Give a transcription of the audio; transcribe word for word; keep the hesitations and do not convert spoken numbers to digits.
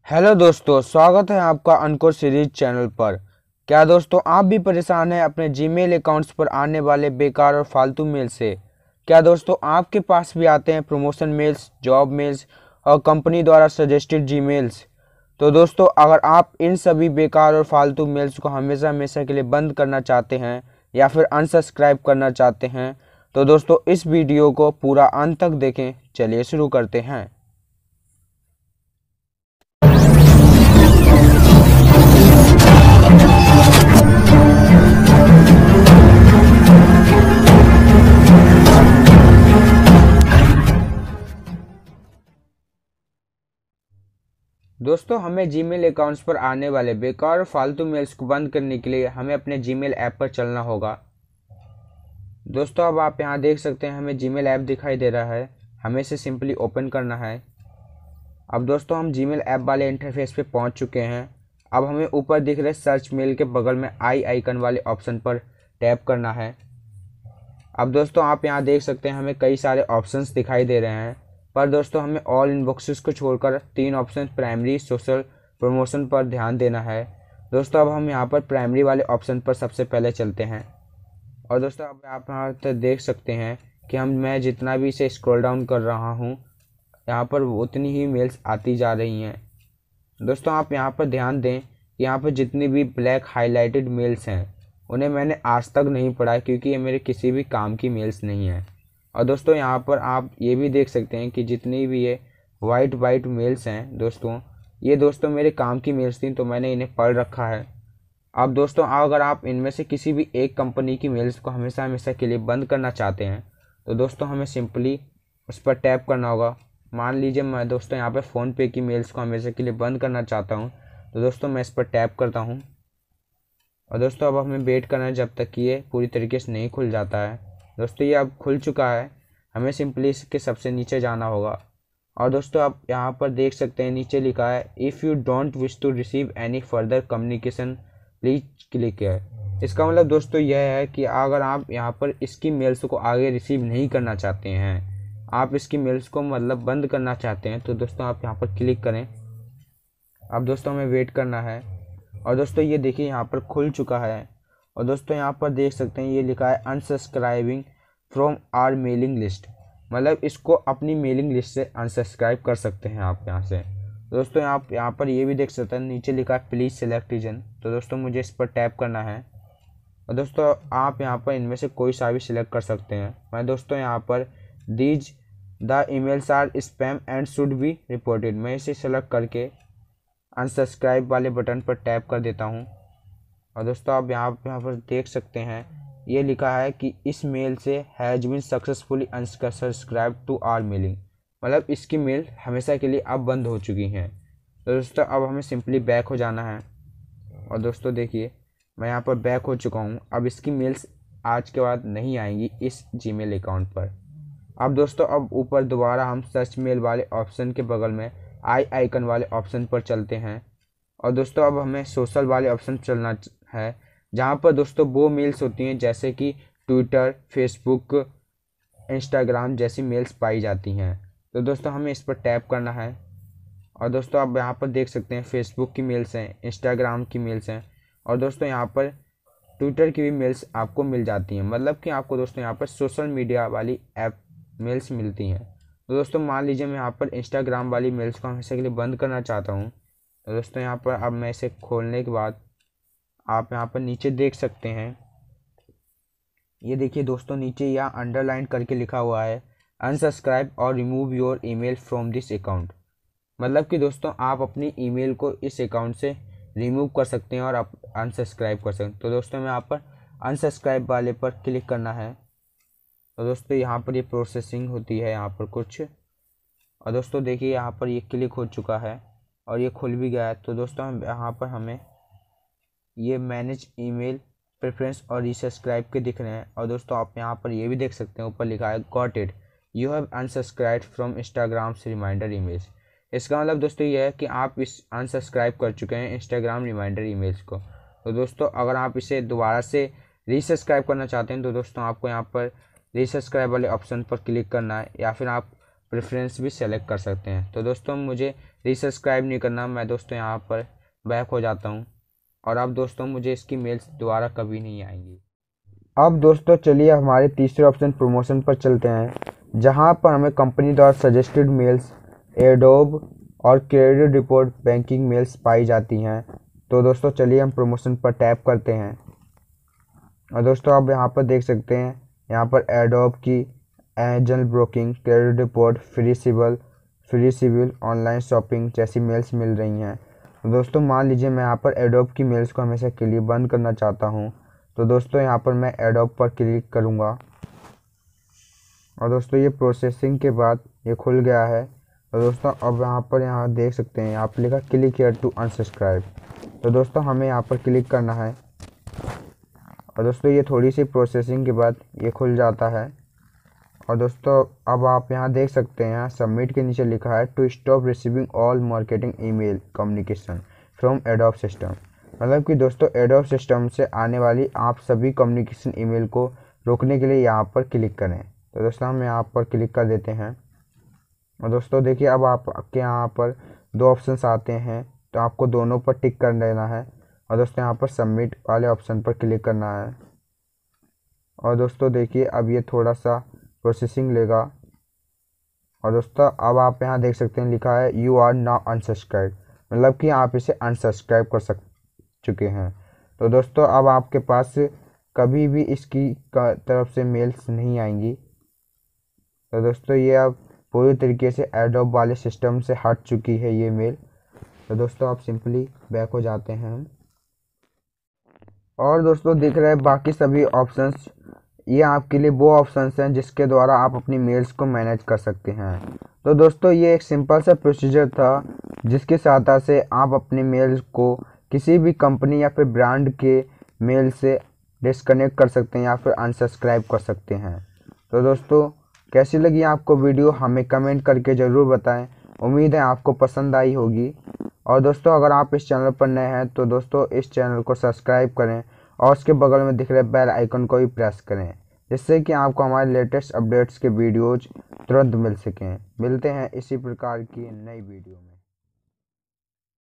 Hello दोस्तों, स्वागत है आपका अनकोर सीरीज चैनल पर। क्या दोस्तों आप भी परेशान हैं अपने जीमेल अकाउंट्स पर आने वाले बेकार और फालतू मेल से? क्या दोस्तों आपके पास भी आते हैं प्रमोशन मेल्स, जॉब मेल्स और कंपनी द्वारा सजेस्टेड जीमेल्स? तो दोस्तों अगर आप इन सभी बेकार और फालतू मेल्स को हमेशा हमेशा के लिए बंद करना चाहते हैं या फिर अनसब्सक्राइब करना चाहते हैं तो दोस्तों इस वीडियो को पूरा अंत तक देखें। चलिए शुरू करते हैं। दोस्तों हमें जीमेल अकाउंट्स पर आने वाले बेकार और फालतू मेल्स को बंद करने के लिए हमें अपने जीमेल ऐप पर चलना होगा। दोस्तों अब आप यहां देख सकते हैं हमें जीमेल ऐप दिखाई दे रहा है, हमें इसे सिंपली ओपन करना है। अब दोस्तों हम जीमेल ऐप वाले इंटरफेस पे पहुंच चुके हैं। अब हमें ऊपर दिख रहे सर्च मेल के बगल में आई आइकन वाले ऑप्शन पर टैप करना है। अब दोस्तों आप यहाँ देख सकते हैं हमें कई सारे ऑप्शंस दिखाई दे रहे हैं, पर दोस्तों हमें ऑल इनबॉक्सेस को छोड़कर तीन ऑप्शन प्राइमरी, सोशल, प्रमोशन पर ध्यान देना है। दोस्तों अब हम यहाँ पर प्राइमरी वाले ऑप्शन पर सबसे पहले चलते हैं। और दोस्तों अब आप यहाँ तक देख सकते हैं कि हम मैं जितना भी इसे स्क्रॉल डाउन कर रहा हूँ यहाँ पर उतनी ही मेल्स आती जा रही हैं। दोस्तों आप यहाँ पर ध्यान दें कि यहाँ पर जितनी भी ब्लैक हाईलाइटेड मेल्स हैं उन्हें मैंने आज तक नहीं पढ़ा, क्योंकि ये मेरे किसी भी काम की मेल्स नहीं है। और दोस्तों यहाँ पर आप ये भी देख सकते हैं कि जितनी भी ये वाइट वाइट मेल्स हैं दोस्तों, ये दोस्तों मेरे काम की मेल्स थी तो मैंने इन्हें पढ़ रखा है। अब दोस्तों अगर आप इनमें से किसी भी एक कंपनी की मेल्स को हमेशा हमेशा के लिए बंद करना चाहते हैं तो दोस्तों हमें सिंपली उस पर टैप करना होगा। मान लीजिए मैं दोस्तों यहाँ पर फ़ोनपे की मेल्स को हमेशा के लिए बंद करना चाहता हूँ, तो दोस्तों मैं इस पर टैप करता हूँ। और दोस्तों अब हमें वेट करना है जब तक कि ये पूरी तरीके से नहीं खुल जाता है। दोस्तों ये अब खुल चुका है, हमें सिंपली इसके सबसे नीचे जाना होगा। और दोस्तों आप यहाँ पर देख सकते हैं नीचे लिखा है if you don't wish to receive any further communication please click है। इसका मतलब दोस्तों यह है कि अगर आप यहाँ पर इसकी मेल्स को आगे रिसीव नहीं करना चाहते हैं, आप इसकी मेल्स को मतलब बंद करना चाहते हैं, तो दोस्तों आप यहाँ पर क्लिक करें। अब दोस्तों हमें वेट करना है। और दोस्तों ये देखिए यहाँ पर खुल चुका है। और दोस्तों यहाँ पर देख सकते हैं ये लिखा है unsubscribing from our mailing list, मतलब इसको अपनी मेलिंग लिस्ट से अनसब्सक्राइब कर सकते हैं आप यहाँ से। दोस्तों आप यहाँ पर ये भी देख सकते हैं नीचे लिखा है प्लीज़ सेलेक्ट रीजन, तो दोस्तों मुझे इस पर टैप करना है। और दोस्तों आप यहाँ पर इनमें से कोई सा भी सिलेक्ट कर सकते हैं। मैं दोस्तों यहाँ पर these the emails are spam and should be reported, मैं इसे सेलेक्ट करके अनसब्सक्राइब वाले बटन पर टैप कर देता हूं। और दोस्तों आप यहाँ यहाँ पर देख सकते हैं ये लिखा है कि इस मेल से has been successfully unsubscribe to our mailing, मतलब इसकी मेल हमेशा के लिए अब बंद हो चुकी हैं। तो दोस्तों अब हमें सिंपली बैक हो जाना है। और दोस्तों देखिए मैं यहाँ पर बैक हो चुका हूँ, अब इसकी मेल्स आज के बाद नहीं आएंगी इस जीमेल अकाउंट पर। अब दोस्तों अब ऊपर दोबारा हम सर्च मेल वाले ऑप्शन के बगल में आई आइकन वाले ऑप्शन पर चलते हैं। और दोस्तों अब हमें सोशल वाले ऑप्शन चलना है, जहां पर दोस्तों वो मेल्स होती हैं जैसे कि ट्विटर, फेसबुक, इंस्टाग्राम जैसी मेल्स पाई जाती हैं। तो दोस्तों हमें इस पर टैप करना है। और दोस्तों आप यहाँ पर देख सकते हैं फेसबुक की मेल्स हैं, इंस्टाग्राम की मेल्स हैं, और दोस्तों यहाँ पर ट्विटर की भी मेल्स आपको मिल जाती हैं, मतलब कि आपको दोस्तों यहाँ पर सोशल मीडिया वाली ऐप मेल्स मिलती हैं। तो दोस्तों मान लीजिए मैं यहाँ पर इंस्टाग्राम वाली मेल्स को हमेशा के लिए बंद करना चाहता हूँ, तो दोस्तों यहाँ पर अब मैं इसे खोलने के बाद आप यहाँ पर नीचे देख सकते हैं, ये देखिए दोस्तों नीचे यहाँ अंडरलाइन करके लिखा हुआ है अनसब्सक्राइब और remove your email from this account, मतलब कि दोस्तों आप अपनी ईमेल को इस अकाउंट से रिमूव कर सकते हैं और आप अनसब्सक्राइब कर सकते हैं। तो दोस्तों मैं यहाँ पर अनसब्सक्राइब वाले पर क्लिक करना है। तो दोस्तों यहाँ पर ये प्रोसेसिंग होती है यहाँ पर कुछ। और दोस्तों देखिए यहाँ पर ये क्लिक हो चुका है और ये खुल भी गया है। तो दोस्तों हम यहाँ पर हमें ये मैनेज ईमेल प्रेफरेंस और रीसब्सक्राइब के दिख रहे हैं। और दोस्तों आप यहाँ पर ये भी देख सकते हैं ऊपर लिखा है got it, you have unsubscribed from Instagram से रिमाइंडर ईमेल्स। इसका मतलब दोस्तों ये है कि आप इस अनसब्सक्राइब कर चुके हैं इंस्टाग्राम रिमाइंडर ईमेल्स को। तो दोस्तों अगर आप इसे दोबारा से रीसब्सक्राइब करना चाहते हैं तो दोस्तों आपको यहाँ पर रीसब्सक्राइब वाले ऑप्शन पर क्लिक करना है, या फिर आप प्रेफरेंस भी सेलेक्ट कर सकते हैं। तो दोस्तों मुझे रीसब्सक्राइब नहीं करना, मैं दोस्तों यहाँ पर बैक हो जाता हूँ और अब दोस्तों मुझे इसकी मेल्स दोबारा कभी नहीं आएंगी। अब दोस्तों चलिए हमारे तीसरे ऑप्शन प्रमोशन पर चलते हैं, जहाँ पर हमें कंपनी द्वारा सजेस्टेड मेल्स, एडोब और क्रेडिट रिपोर्ट बैंकिंग मेल्स पाई जाती हैं। तो दोस्तों चलिए हम प्रमोशन पर टैप करते हैं और दोस्तों आप यहाँ पर देख सकते हैं, यहाँ पर एडोब की Angel broking, credit report, free CIBIL free CIBIL online shopping जैसी मेल्स मिल रही हैं। तो दोस्तों मान लीजिए मैं यहाँ पर एडोब की मेल्स को हमेशा के लिए बंद करना चाहता हूँ, तो दोस्तों यहाँ पर मैं एडोब पर क्लिक करूँगा और दोस्तों ये प्रोसेसिंग के बाद ये खुल गया है। तो दोस्तों अब यहाँ पर यहाँ देख सकते हैं, यहाँ पर लिखा क्लिक हियर टू अनसब्सक्राइब। तो दोस्तों हमें यहाँ पर क्लिक करना है और दोस्तों ये थोड़ी सी प्रोसेसिंग के बाद ये खुल जाता है। और दोस्तों अब आप यहाँ देख सकते हैं, सबमिट के नीचे लिखा है to stop receiving all marketing email communication from Adobe system. मतलब कि दोस्तों एडोब सिस्टम से आने वाली आप सभी कम्युनिकेशन ईमेल को रोकने के लिए यहाँ पर क्लिक करें। तो दोस्तों हम यहाँ पर क्लिक कर देते हैं और दोस्तों देखिए अब आपके यहाँ पर दो ऑप्शंस आते हैं, तो आपको दोनों पर टिक कर देना है और दोस्तों यहाँ पर सबमिट वाले ऑप्शन पर क्लिक करना है। और दोस्तों देखिए अब ये थोड़ा सा प्रोसेसिंग लेगा और दोस्तों अब आप यहाँ देख सकते हैं लिखा है यू आर नाउ अनसब्सक्राइब, मतलब कि आप इसे अनसब्सक्राइब कर सक चुके हैं। तो दोस्तों अब आपके पास कभी भी इसकी तरफ से मेल्स नहीं आएंगी। तो दोस्तों ये अब पूरी तरीके से एडोब वाले सिस्टम से हट चुकी है ये मेल। तो दोस्तों आप सिंपली बैक हो जाते हैं हम और दोस्तों दिख रहे हैं बाकी सभी ऑप्शंस, ये आपके लिए वो ऑप्शंस हैं जिसके द्वारा आप अपनी मेल्स को मैनेज कर सकते हैं। तो दोस्तों ये एक सिंपल सा प्रोसीजर था जिसकी सहायता से आप अपने मेल्स को किसी भी कंपनी या फिर ब्रांड के मेल से डिस्कनेक्ट कर सकते हैं या फिर अनसब्सक्राइब कर सकते हैं। तो दोस्तों कैसी लगी आपको वीडियो हमें कमेंट करके ज़रूर बताएं, उम्मीद है आपको पसंद आई होगी। और दोस्तों अगर आप इस चैनल पर नए हैं तो दोस्तों इस चैनल को सब्सक्राइब करें और उसके बगल में दिख रहे बेल आइकन को भी प्रेस करें, जिससे कि आपको हमारे लेटेस्ट अपडेट्स के वीडियोज़ तुरंत मिल सकें। मिलते हैं इसी प्रकार की नई वीडियो में।